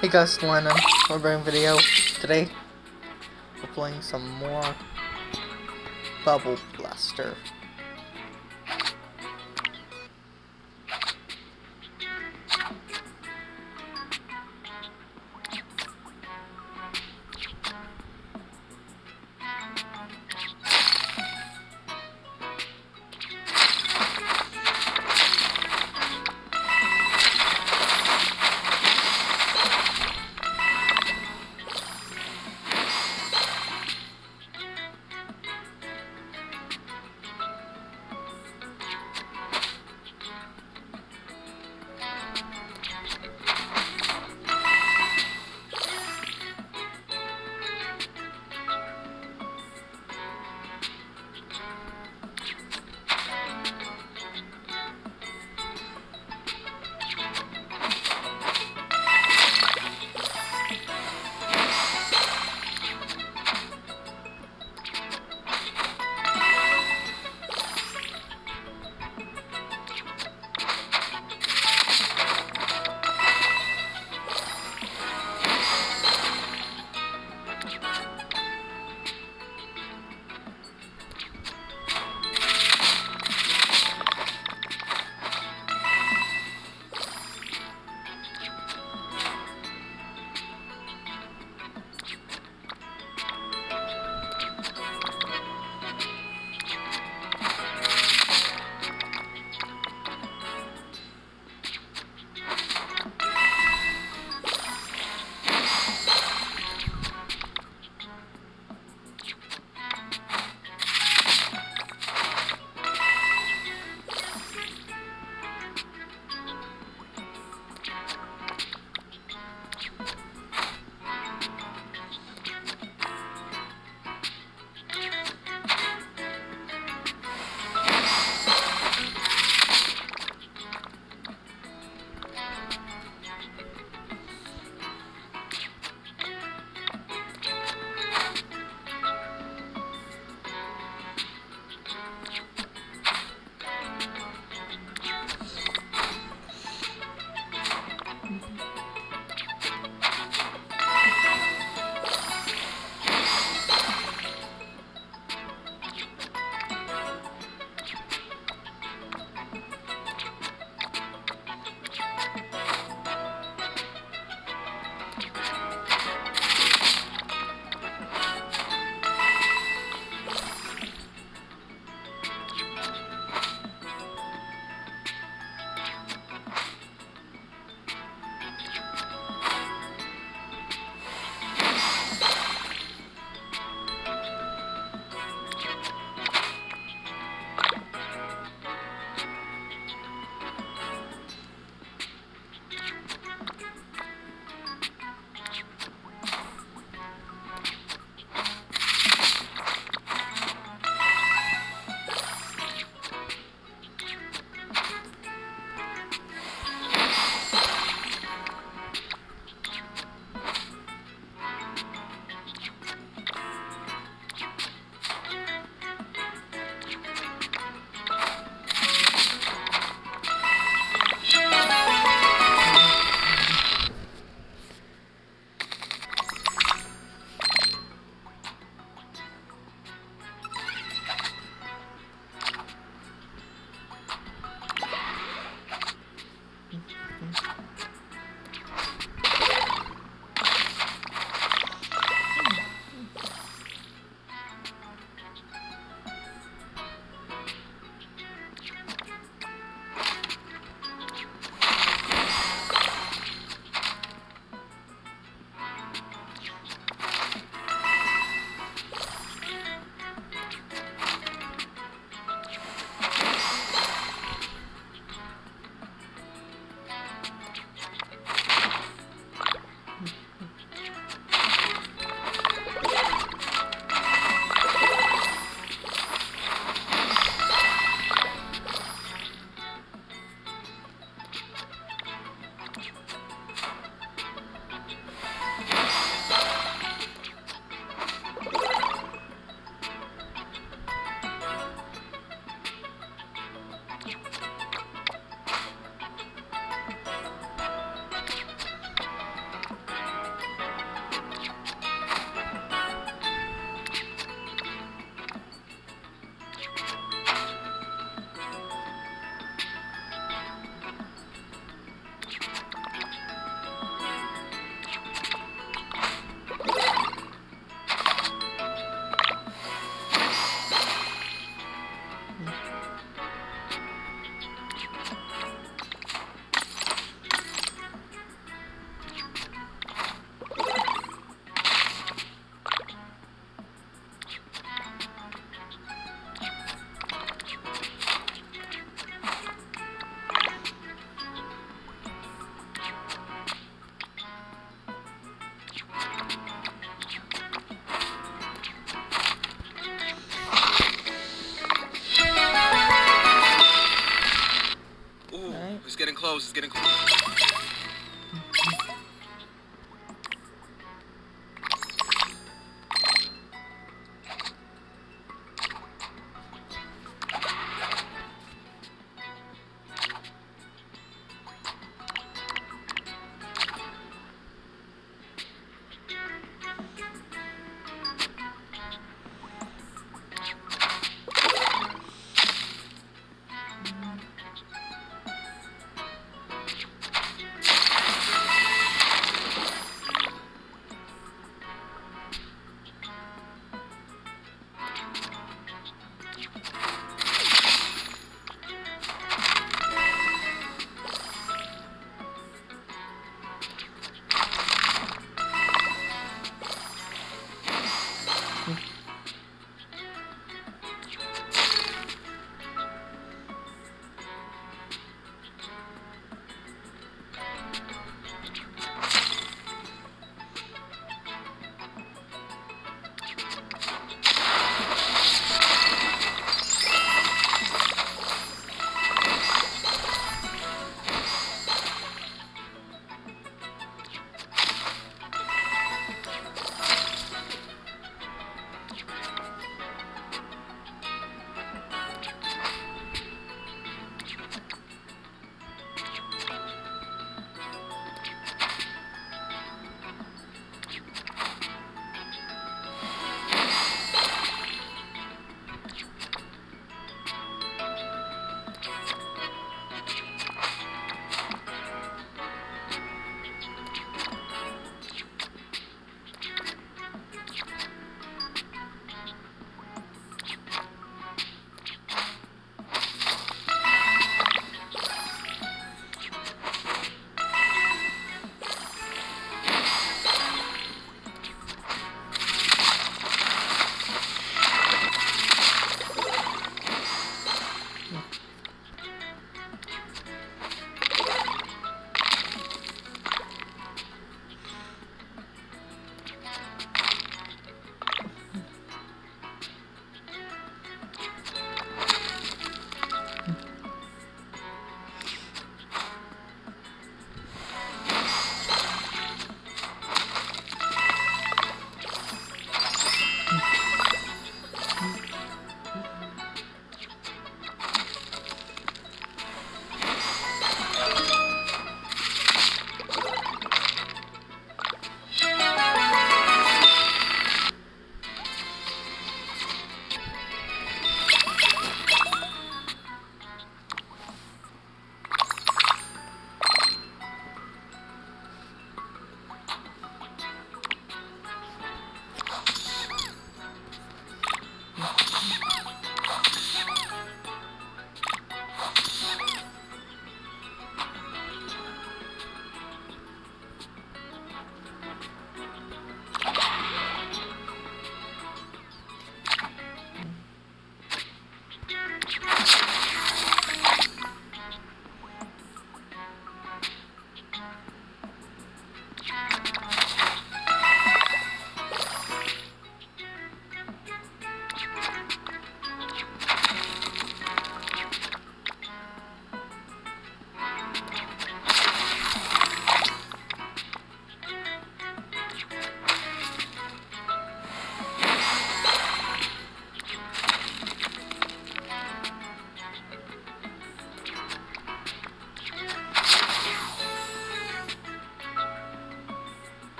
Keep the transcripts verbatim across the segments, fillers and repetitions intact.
Hey guys, Lennon. We're bringing video today. We're playing some more Bubble Blaster.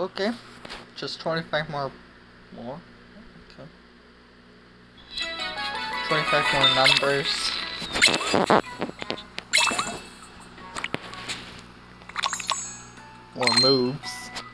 Okay. Just twenty-five more. More? Okay. twenty-five more numbers. More moves.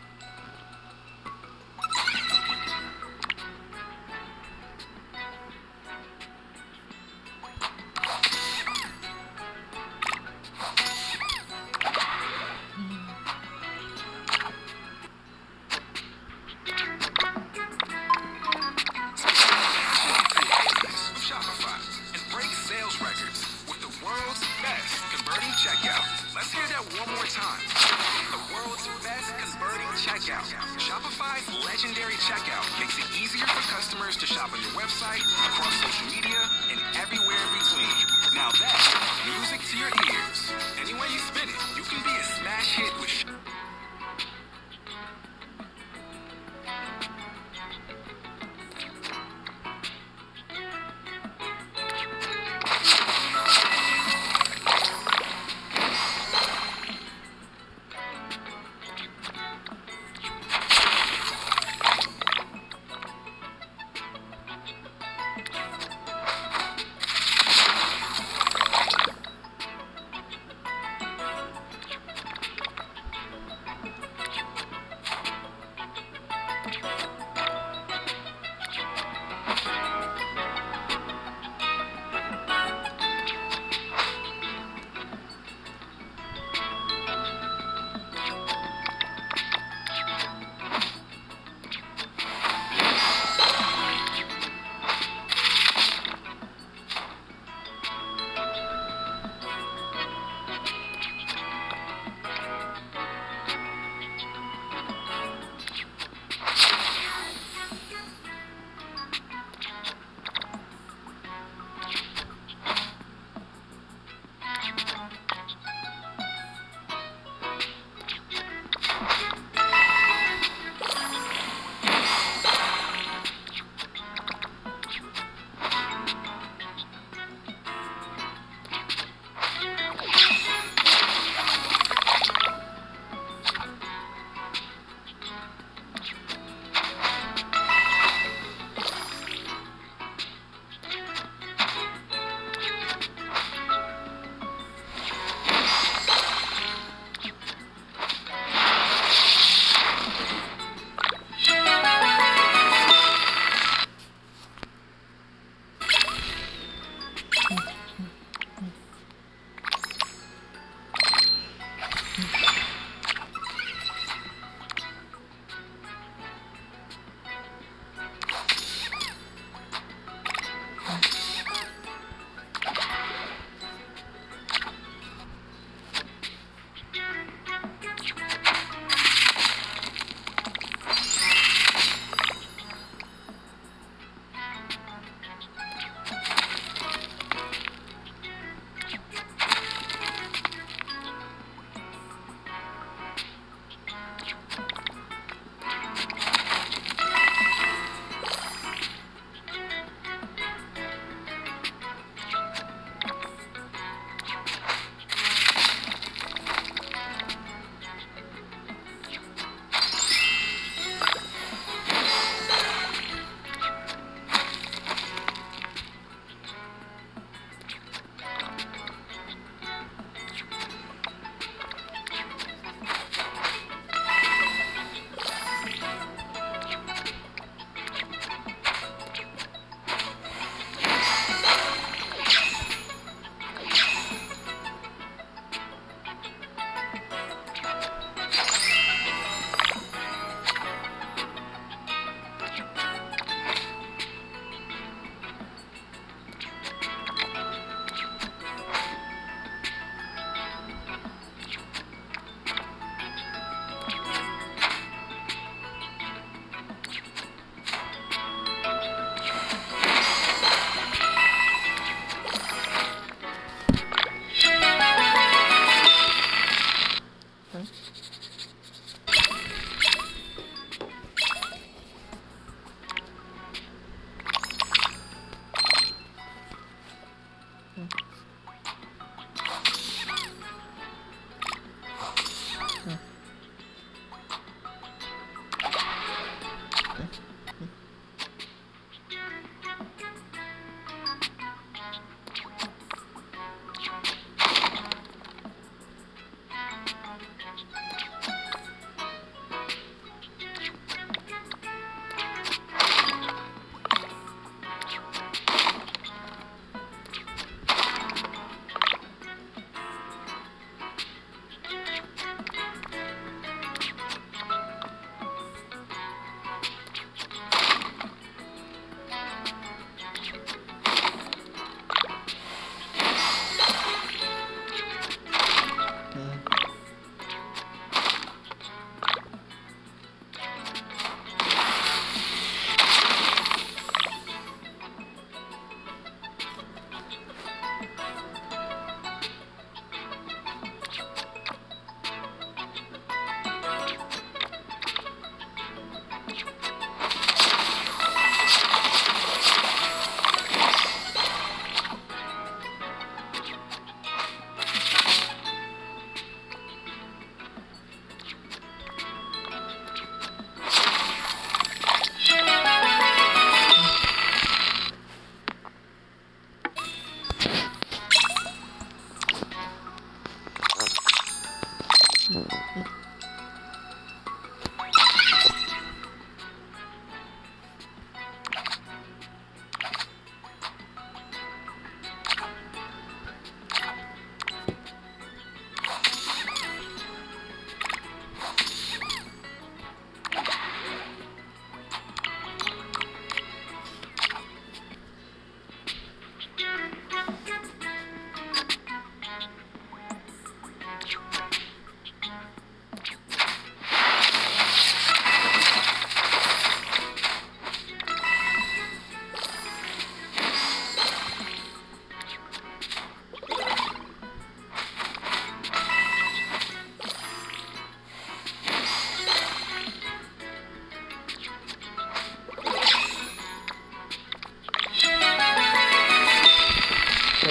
Shopify's legendary checkout makes it easier for customers to shop on your website, across social media, and everywhere in between. Now that's music to your ears. Any way you spin it, you can be a smash hit with Shopify.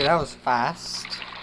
that was fast.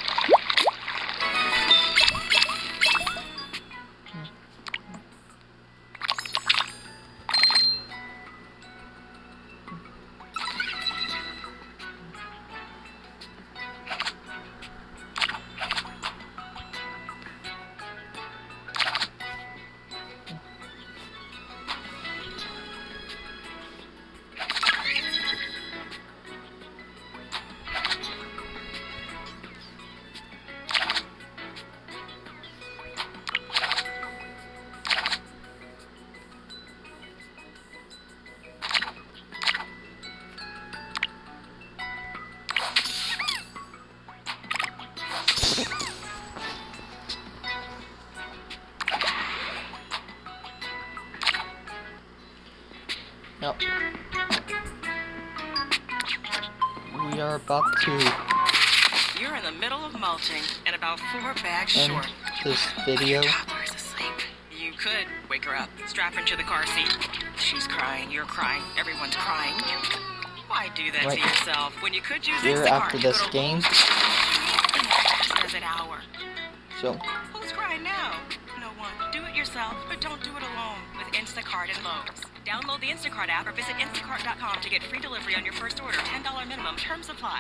Nope. We are about to You're in the middle of mulching and about four bags end short. this video. Toddler's asleep. You could wake her up, strap her to the car seat. She's crying, you're crying, everyone's crying. Why do that Right to yourself when you could use here Instacart? after this Go to game. Just as an hour. So Who's crying now? No one. Do it yourself, but don't do it alone with Instacart and Lowe's. Download the Instacart app or visit instacart dot com to get free delivery on your first order. ten dollars minimum. Terms apply.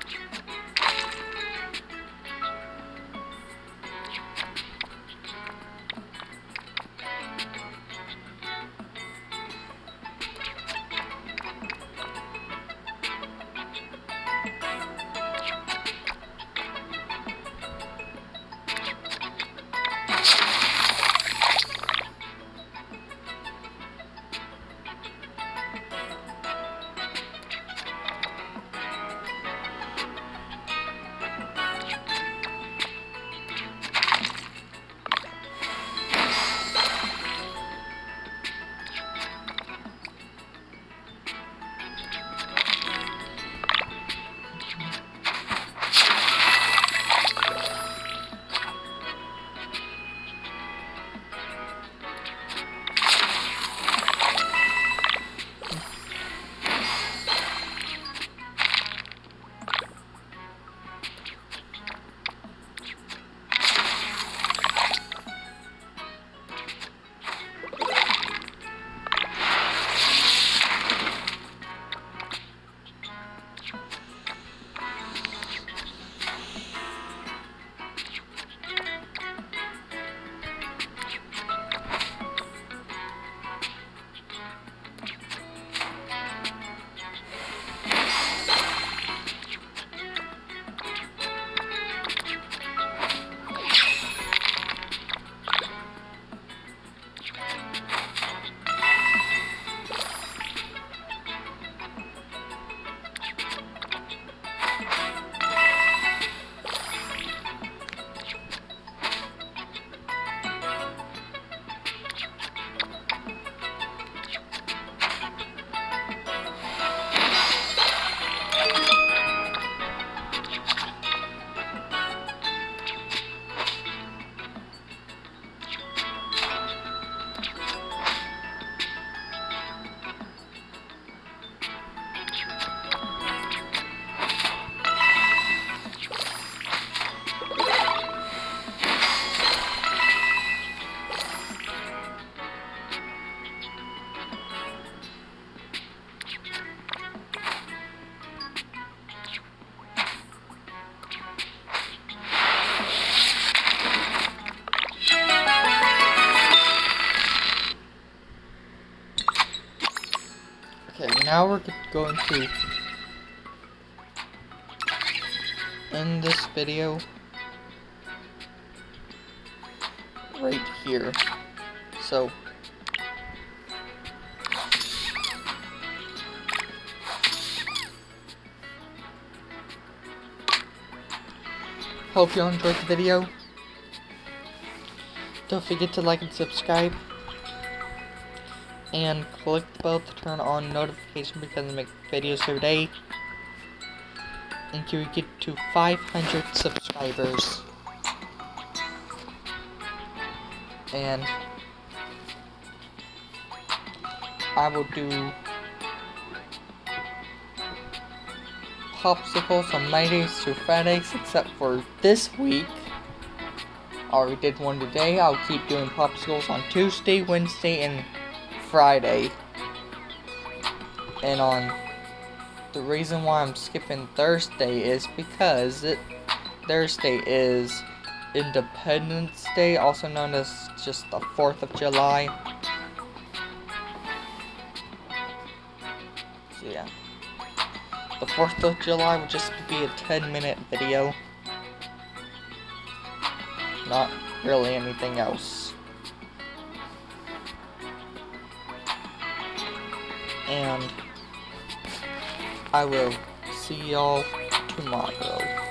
okay, now we're going to end this video right here. So hope you all enjoyed the video. Don't forget to like and subscribe. And click the bell to turn on notifications because I make videos every day. Until we get to five hundred subscribers. And I will do popsicles on Mondays through Fridays, except for this week. I already did one today. I'll keep doing popsicles on Tuesday, Wednesday, and Friday. And on the reason why I'm skipping Thursday is because it, Thursday is Independence Day, also known as just the fourth of July. So yeah. The fourth of July will just be a ten minute video. Not really anything else. And I will see y'all tomorrow.